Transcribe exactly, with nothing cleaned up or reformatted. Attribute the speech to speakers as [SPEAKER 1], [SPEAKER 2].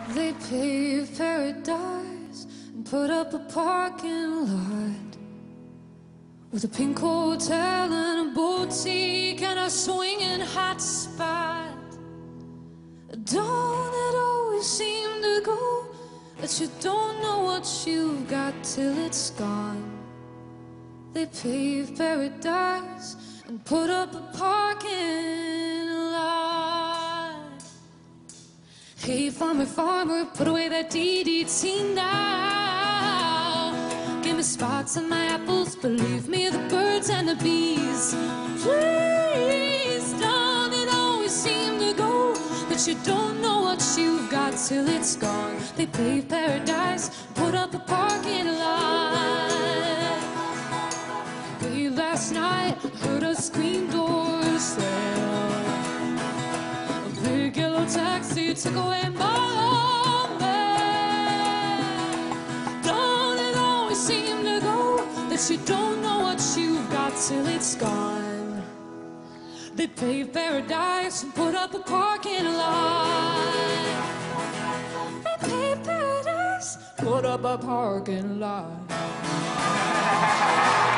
[SPEAKER 1] They paved paradise and put up a parking lot with a pink hotel and a boutique and a swinging hot spot. Don't it always seem to go that you don't know what you've got till it's gone? They paved paradise and put up a parking lot. Hey, farmer, farmer, put away that D D T now. Give me spots on my apples, but leave me the birds and the bees. Please, don't it always seem to go that you don't know what you've got till it's gone? They paved paradise, put up a parking lot. Late last night, heard a screen door slam. A big yellow taxi took away my man. Don't it always seem to go that you don't know what you've got till it's gone? They paved paradise and put up a parking lot. They paved paradise, put up a parking lot.